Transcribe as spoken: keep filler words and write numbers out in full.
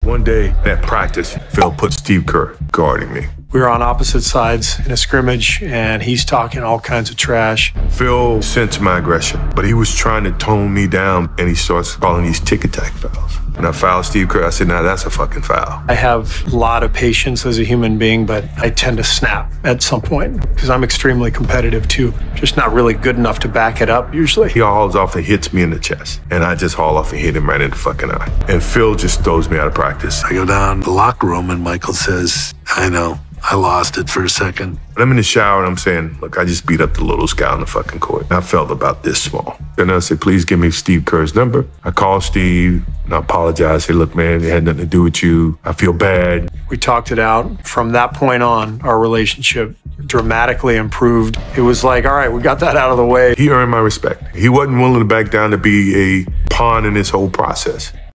One day at practice, Phil put Steve Kerr guarding me. We were on opposite sides in a scrimmage, and he's talking all kinds of trash. Phil sensed my aggression, but he was trying to tone me down, and he starts calling these tick-attack fouls. And I fouled Steve Kerr. I said, now that's a fucking foul. I have a lot of patience as a human being, but I tend to snap at some point because I'm extremely competitive too. Just not really good enough to back it up usually. He hauls off and hits me in the chest, and I just haul off and hit him right in the fucking eye. And Phil just throws me out of practice. I go down to the locker room, and Michael says, I know, I lost it for a second. I'm in the shower, and I'm saying, look, I just beat up the littlest guy on the fucking court. And I felt about this small. And I said, please give me Steve Kerr's number. I called Steve, and I apologized. I said, look, man, it had nothing to do with you. I feel bad. We talked it out. From that point on, our relationship dramatically improved. It was like, all right, we got that out of the way. He earned my respect. He wasn't willing to back down to be a pawn in this whole process.